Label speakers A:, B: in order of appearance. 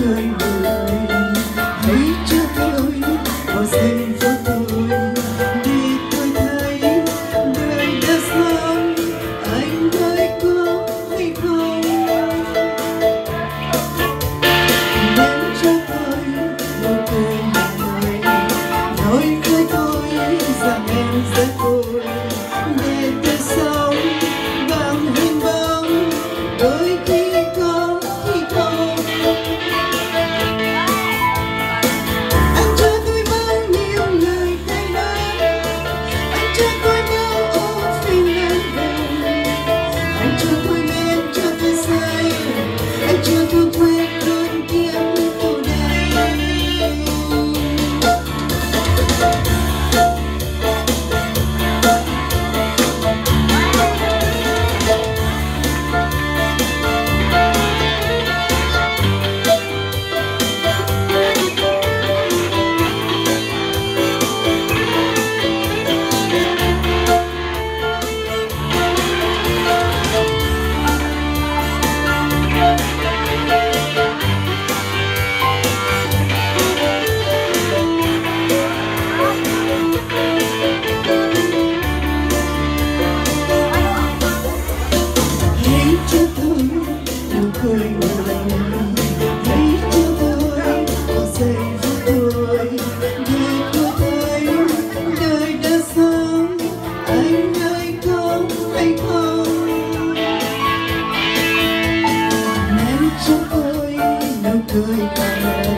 A: cười người hãy cho tôi vào giây phút tôi vì tôi thấy đời đã xong anh ơi có hay không đến cho tôi nụ cười người nói với tôi rằng em sẽ vui để tôi sống bằng hình bóng đôi khi có khi không. Anh cho tôi bao nhiêu lời hay nói, anh cho tôi bao âu phiền nan đầu, anh cho tôi men cho tôi say, anh cho tôi quên cơn kiếm khổ đau. Cười người hãy cho tôi một giây phút tôi để tôi thấy đời đã xong anh ơi có hay không ném cho tôi nụ cười càng